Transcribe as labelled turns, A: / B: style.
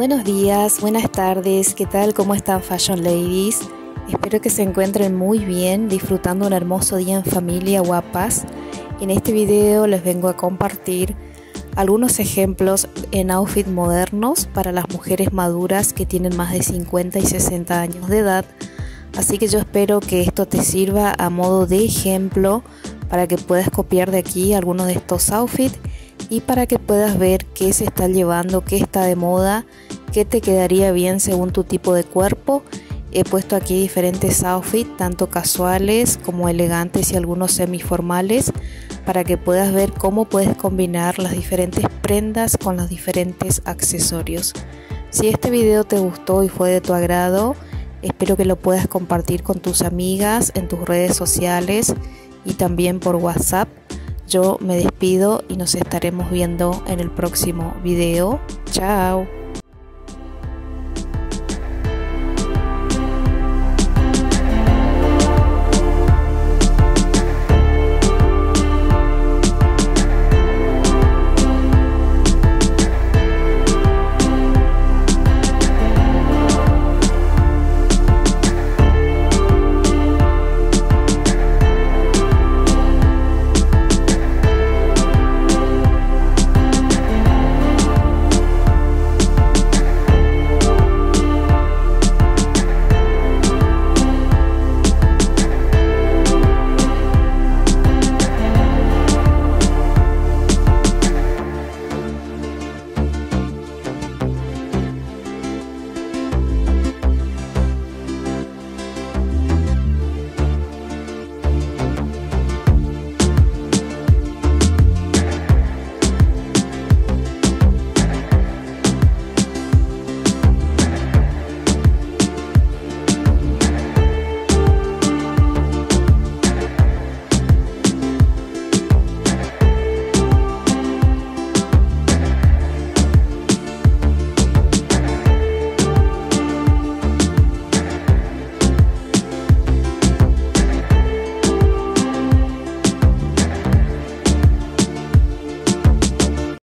A: Buenos días, buenas tardes, ¿qué tal? ¿Cómo están Fashion Ladies? Espero que se encuentren muy bien, disfrutando un hermoso día en familia, guapas. En este video les vengo a compartir algunos ejemplos en outfits modernos para las mujeres maduras que tienen más de 50 y 60 años de edad. Así que yo espero que esto te sirva a modo de ejemplo para que puedas copiar de aquí algunos de estos outfits y para que puedas ver qué se está llevando, qué está de moda, qué te quedaría bien según tu tipo de cuerpo. He puesto aquí diferentes outfits, tanto casuales como elegantes y algunos semiformales, para que puedas ver cómo puedes combinar las diferentes prendas con los diferentes accesorios. Si este video te gustó y fue de tu agrado, espero que lo puedas compartir con tus amigas en tus redes sociales y también por WhatsApp. Yo me despido y nos estaremos viendo en el próximo video. Chao.